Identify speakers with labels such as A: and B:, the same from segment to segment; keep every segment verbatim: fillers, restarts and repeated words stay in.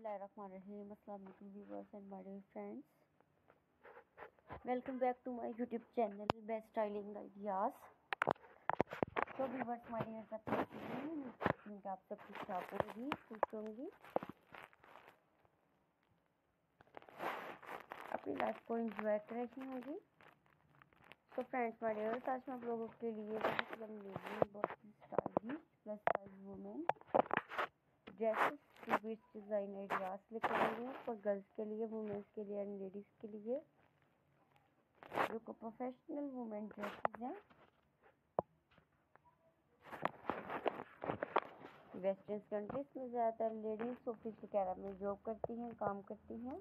A: बिस्मिल्लाहिर्रहमानिर्रहीम। अस्सलाम वालेकुम viewers and my dear friends, welcome back to my YouTube channel best styling ideas. तो viewers my dear कि आप सब कुछ आप होंगी खुश होंगी, अपनी लाइफ को एंजॉय कर रही होंगी। तो फ्रेंड्स माय डियर्स, आज मैं आप लोगों के लिए बहुत ही अमेजिंग, बहुत ही stylish plus size women dresses with design ideas लेकर आई हूँ फॉर गर्ल्स के लिए, वुमेन्स के लिए एंड लेडीज़ के लिए, जो को प्रोफेशनल वुमेन ड्रेसेस हैं। वेस्टर्न कंट्रीज में ज़्यादातर लेडीज़ ऑफिस वगैरह में जॉब करती हैं, काम करती हैं।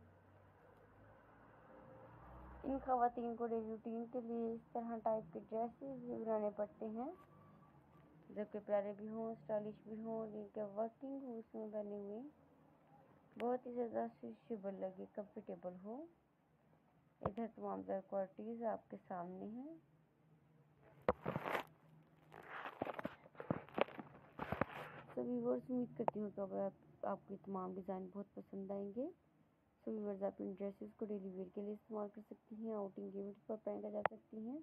A: इन खवातीन को डेली रूटीन के लिए इस तरह टाइप के ड्रेसेस भी बनाने पड़ते हैं, जो कि प्यारे भी हों, स्टाइलिश भी हों, जिनके वर्किंग हो उसमें बने हुए बहुत ही ज़्यादा सूटेबल लगे, कंफर्टेबल हो। इधर तमाम तरह क्वालिटीज़ आपके सामने हैं। सो व्यूअर्स, उम्मीद करती हूँ कि आप, आपको तमाम डिज़ाइन बहुत पसंद आएंगे। सो व्यूअर्स, आप इन ड्रेसेस को डेली वेयर के लिए इस्तेमाल कर सकती हैं, आउटिंग इवेंट्स पर पहना जा सकती हैं,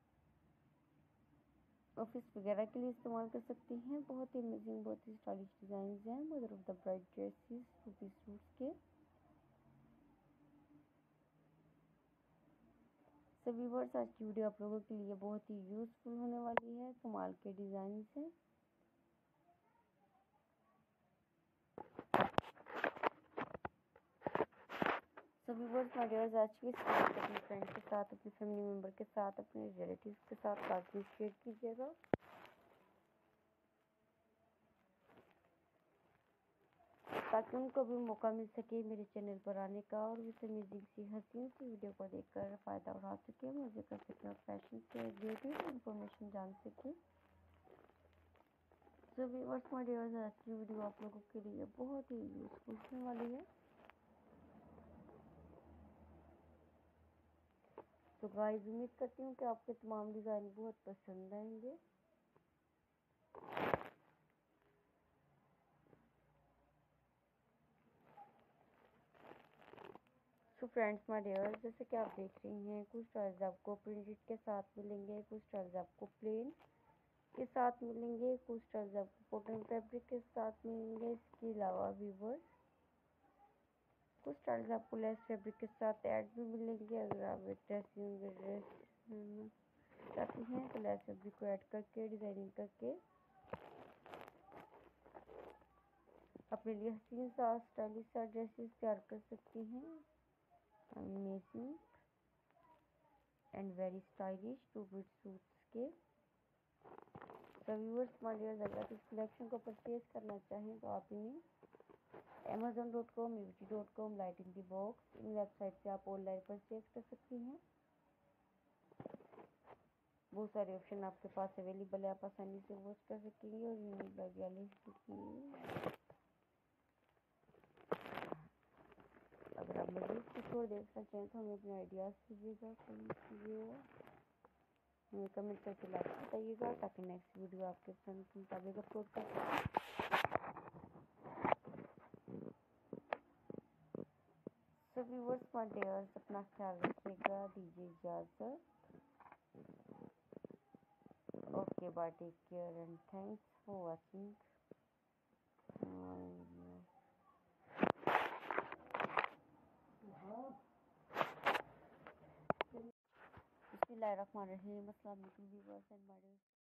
A: ऑफिस वगैरह के लिए इस्तेमाल कर सकती हैं। बहुत ही अमेजिंग, बहुत ही स्टाइलिश डिज़ाइन हैं mother of the bride dresses, two piece suits के। सो व्यूअर्स, आज की वीडियो आप लोगों के लिए बहुत ही यूज़फुल होने वाली है। कमाल के डिज़ाइन हैं। सो व्यूअर्स माय डियर्स, आज की इस वीडियो को अपने फ्रेंड के साथ, अपने फैमिली मेम्बर के साथ, अपने रिलेटिव्स के साथ साथ में शेयर कीजिएगा, ताकि उनको भी मौका मिल सके मेरे चैनल पर आने का और उस अमेजिंग सी हसीन सी वीडियो को देखकर फ़ायदा उठा सके, मुझे कर सके और फैशन से रिलेटेड इंफॉर्मेशन जान सके। सो व्यूअर्स माय डियर्स, आज की वीडियो आप लोगों के लिए बहुत ही यूज़फुल होने वाली है। तो गाइस, उम्मीद करती हूँ कि आपके तमाम डिज़ाइन बहुत पसंद आएंगे। सो फ्रेंड्स माय डियर्स, जैसे कि आप देख रही हैं, कुछ स्टाइल्स आपको प्रिंटेड के साथ मिलेंगे, कुछ स्टाइल्स आपको प्लेन के साथ मिलेंगे, कुछ स्टाइल्स आपको कॉटन फैब्रिक के साथ मिलेंगे। इसके अलावा व्यूअर्स, कुछ स्टाइल्स आपको लेस फैब्रिक के साथ ऐड भी मिलेंगे। अगर आप ड्रेसिंग ड्रेस चाहती हैं तो लेस फैब्रिक को ऐड करके, डिज़ाइनिंग करके अपने लिए हसीन सा स्टाइलिश सा ड्रेसेस तैयार कर सकती हैं। Amazing and very stylish two bit suits के। तो व्यूअर्स माय डियर्स, अगर इस कलेक्शन को परचेज करना चाहें तो आप इन्हें Amazon dot com, UT dot com, Light in the Box, इन वेबसाइट से आप ऑनलाइन परचेज कर सकती हैं। बहुत सारे ऑप्शन आपके पास अवेलेबल है, आप आसानी से वॉच कर सकेंगे और यूनिक वगैरह सीखेंगे। अगर आप मज़ीद कुछ और देखना चाहें तो हमें अपने आइडियाज़ कीजिएगा, कमेंट कीजिएगा, हमें कमेंट करके लाइक बताइएगा, ताकि नेक्स्ट वीडियो आपके पसंद के मुताबिक अपलोड कर सकें। सो व्यूअर्स माय डियर्स, अपना ख्याल रखिएगा, दीजिए इजाज़त। Okay bye, take care and thanks for watching. बिस्मिल्लाहिर्रहमानिर्रहीम। अस्सलाम वालेकुम व्यूअर्स एंड माय डियर।